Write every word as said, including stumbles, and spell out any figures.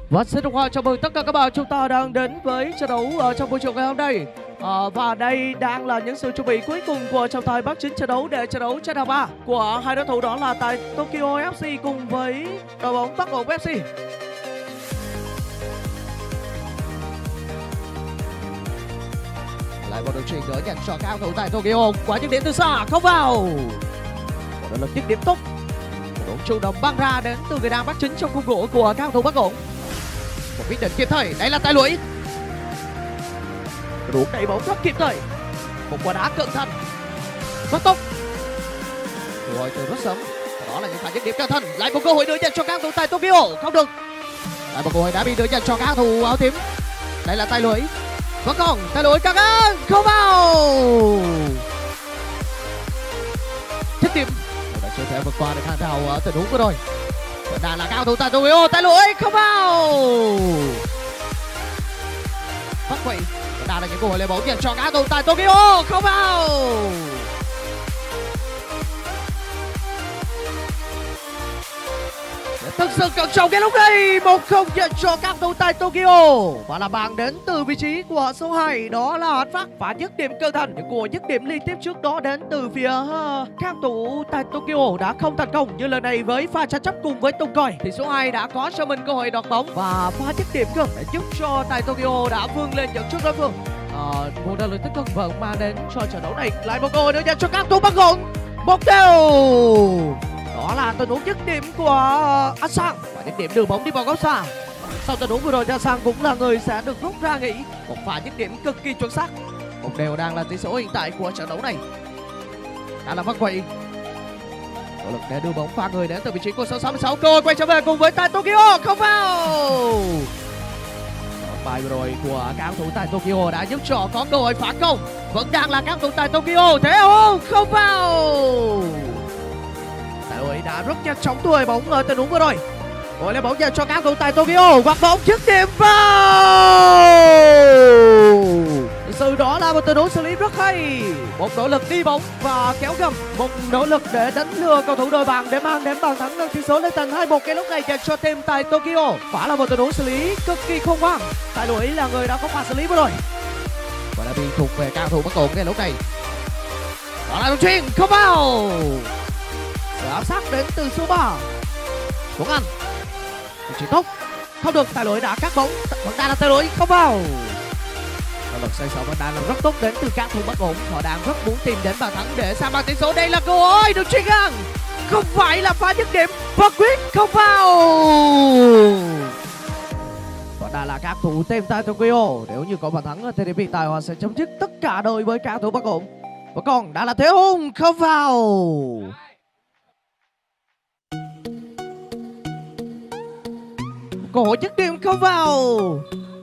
Và xin được chào mừng tất cả các bạn, chúng ta đang đến với trận đấu ở trong buổi chiều ngày hôm nay. À, và đây đang là những sự chuẩn bị cuối cùng của trọng tài bắt chính trận đấu để trận đấu trận đấu ba của hai đối thủ, đó là tại Tokyo ép xê cùng với đội bóng Bắc Ổn ép xê. Lại một đường chuyền gỡ dành cho cao thủ tại Tokyo, quả dứt điểm từ xa không vào. Một động lực dứt điểm tốt, một độ chủ động băng ra đến từ người đang bắt chính trong khung gỗ của cao thủ Bắc Ổn. Một quyết định kịp thời, đây là tay lưỡi, đủ đẩy bóng rất kịp thời, một quả đá cận thành rất tốt rồi từ rất sớm. Đó là những pha dứt điểm cận thành, lại một cơ hội nữa dành cho các thủ tại Tokyo, không được, lại một cơ hội đã bị đưa dành cho các thủ áo tím. Đây là tay lưỡi, vẫn còn tay lưỡi căng ngang không vào, dứt điểm đã chưa thể vượt qua được hàng rào ở tình huống vừa rồi. Vẫn đang là cao thủ tại Tokyo, tay lưỡi không vào, phát quỷ. Vẫn đang là những cơ hội lấy bóng dành cho cao thủ tại Tokyo, không vào. Thực sự cận trọng cái lúc này, một không dành cho các thủ tại Tokyo. Và là bàn đến từ vị trí của số hai, đó là Hán Phát và dứt điểm cận thành. Những cuộc dứt điểm liên tiếp trước đó đến từ phía uh, các thủ tại Tokyo đã không thành công, như lần này với pha tranh chấp cùng với tung còi thì số hai đã có cho mình cơ hội đoạt bóng và pha dứt điểm gần để giúp cho tại Tokyo đã vươn lên dẫn trước đối phương. Uh, một đợt lực tấn công vẫn mang đến cho trận đấu này. Lại một cơ hội nữa dành cho các thủ Bắc Ổn, một đều. Đó là tình huống dứt điểm của An Sang và dứt điểm đưa bóng đi vào góc xa. Sau tình huống vừa rồi, An Sang cũng là người sẽ được rút ra nghỉ. Một pha dứt điểm cực kỳ chuẩn xác. Một đều đang là tỷ số hiện tại của trận đấu này. Đã là Văn Quỷ, nỗ lực để đưa bóng pha người đến từ vị trí của số sáu mươi sáu, cơ hội quay trở về cùng với tại Tokyo, không vào. Bài vừa rồi của các thủ tại Tokyo đã giúp cho có cơ hội phản công. Vẫn đang là các thủ tại Tokyo, thế không không vào. Đội đã rất nhanh chóng đuổi bóng ở tình huống vừa rồi. Rồi lấy bóng dành cho các thủ tại Tokyo, hoặc bóng dứt điểm vào. Thực sự đó là một tình huống xử lý rất hay. Một nỗ lực đi bóng và kéo gầm, một nỗ lực để đánh lừa cầu thủ đội bạn để mang đến bàn thắng nâng tỷ số lên thành hai một cái lúc này dành cho team tại Tokyo. Quả là một tình huống xử lý cực kỳ khôn ngoan. Tại lưỡi là người đã có pha xử lý vừa rồi và đã bị thuộc về cao thủ Bắc Ổn cái lúc này. Đó là đường chuyền không vào. Sự áp sát đến từ số ba Tuấn Anh, chỉ tốt không được, tài lưỡi đã cắt bóng, vẫn đang là tài lưỡi không vào. Và lực xoay sở vẫn đang làm rất tốt đến từ các thủ Bắc Ổn, họ đang rất muốn tìm đến bàn thắng để sang bằng tỷ số. Đây là cơ hội được chuyền ngang, không phải là pha dứt điểm và quyết không vào. Và đã là các thủ team tại Tokyo, nếu như có bàn thắng thì hiện tại họ sẽ chấm dứt tất cả đội với các thủ Bắc Ổn. Và còn đã là Thế Hùng không vào. Cơ hội dứt điểm không vào.